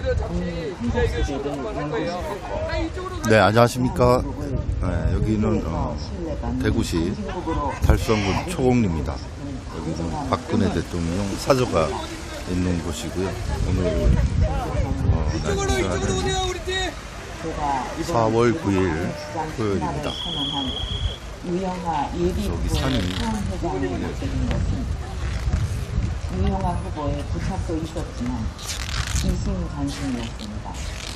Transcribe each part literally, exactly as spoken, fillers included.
네, 안녕하십니까. 네, 여기는 어, 대구시 달성군 초곡리입니다. 여기는 박근혜 대통령 사저가 있는 곳이고요. 오늘 어, 날짜는 사월 구일 토요일입니다. 저기 산이 유영아 후보의 부착도 있었지만 이심전심이었습니다.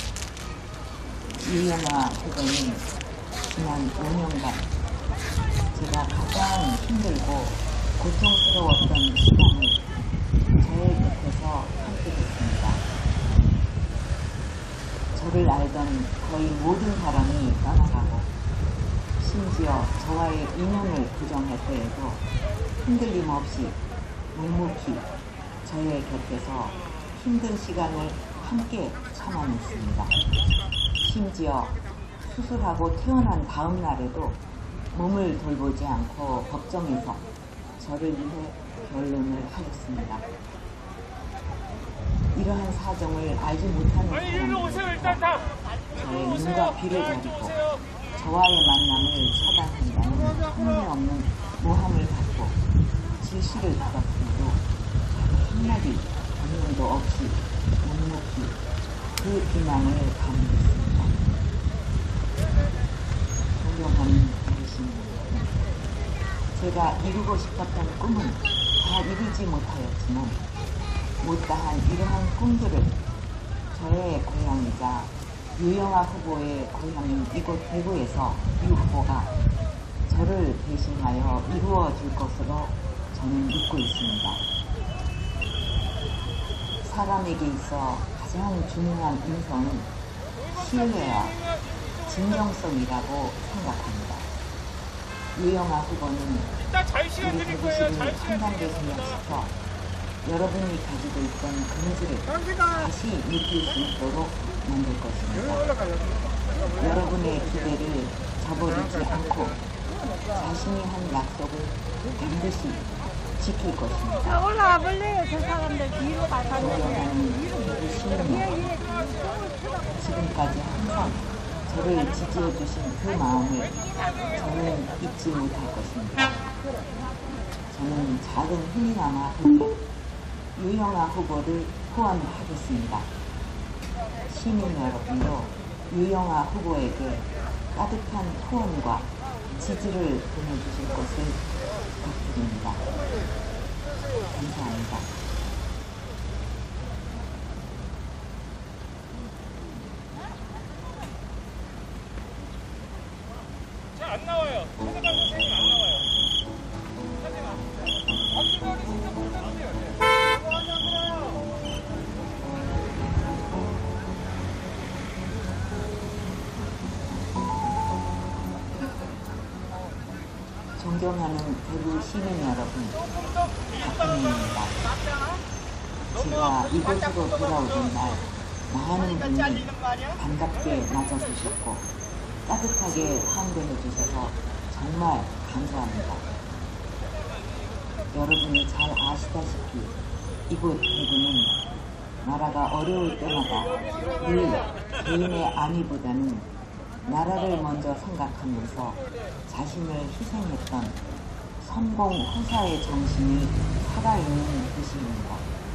유영아 후보는 지난 오 년간 제가 가장 힘들고 고통스러웠던 시간을 저의 곁에서 함께했습니다. 저를 알던 거의 모든 사람이 떠나가고 심지어 저와의 인연을 부정할 때에도 흔들림 없이 묵묵히 저의 곁에서 힘든 시간을 함께 참아냈습니다. 심지어 수술하고 퇴원한 다음 날에도 몸을 돌보지 않고 법정에서 저를 위해 변론을 하셨습니다. 이러한 사정을 알지 못하는 사람들은 저의 눈과 귀를 가리고 저와의 만남을 차단한다는 터무니없는 모함을 받고 지시를 받았음에도 한마디 변명도 없이 묵묵히 그 비난을 감내했습니다. 존경하는 어르신, 제가 이루고 싶었던 꿈은 다 이루지 못하였지만 못다한 이러한 꿈들을 저의 고향이자 유영아 후보의 고향인 이곳 대구에서 유 후보가 저를 대신하여 이루어 줄 것으로 저는 믿고 있습니다. 사람에게 있어 가장 중요한 인성은 신뢰와 진정성이라고 생각합니다. 유영아 후보는 우리 대구시를 한 단계 생각시켜 여러분이 가지고 있던 긍지를 다시 느낄 수 있도록 만들 것입니다. 여러분의 기대를 저버리지 않고 자신이 한 약속을 반드시 지킬 것입니다. 자, 올라와 볼래요? 저 사람들 뒤로 가서. 지금까지 항상 저를 지지해 주신 그 마음을 저는 잊지 못할 것입니다. 저는 작은 힘이나마 유영아 후보를 후원하겠습니다. 시민 여러분도 유영아 후보에게 따뜻한 후원과 지지를 보내주실 것을 부탁드립니다. 감사합니다. 잘 안 나와요. 선생님 선생님 안 나와요. 존경하는 대구 시민 여러분, 박근혜입니다. 제가 이곳으로 돌아오던 날 많은 분이 반갑게 맞아주셨고 따뜻하게 환대해 주셔서 정말 감사합니다. 여러분이 잘 아시다시피 이곳 대구는 나라가 어려울 때마다 늘 개인의 안위보다는 나라를 먼저 생각하면서 자신을 희생했던 선공 후사의 정신이 살아있는 곳입니다.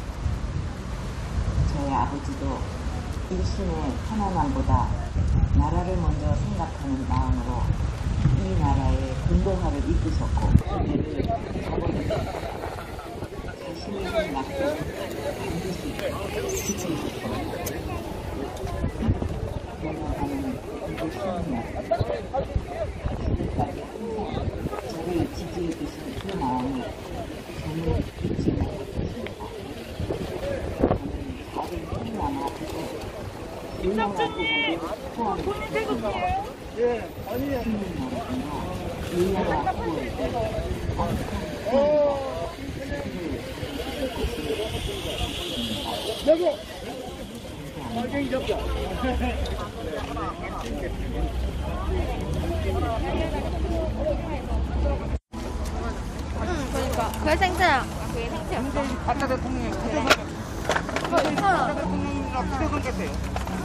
저의 아버지도 일심의 편안함보다 나라를 먼저 생각하는 마음으로 이 나라의 근대화를 이끄셨고 그들을 저버리셨고 자신이 한 약속을 반드시 지키실 겁니다. 존경하는 대구 시민여러분, 지금까지 항상 저를 지지해 주신 그 마음을 저는 잊지 못할 것입니다. 저는 작은 힘이나마 유명한 후보를 후원하겠습니다. 시민 여러분과 유명한 후보에게 따뜻한 후원과 지지를 해주실 것을 부탁드립니다. 응, 그러니까. 그게 생태야. 그게 생태야. 아까 대통령이 그래. 이거 괜찮아. 푸대근 같아요.